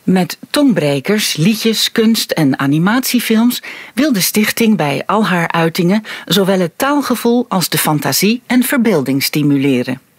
Met tongbrekers, liedjes, kunst en animatiefilms wil de stichting bij al haar uitingen zowel het taalgevoel als de fantasie en verbeelding stimuleren.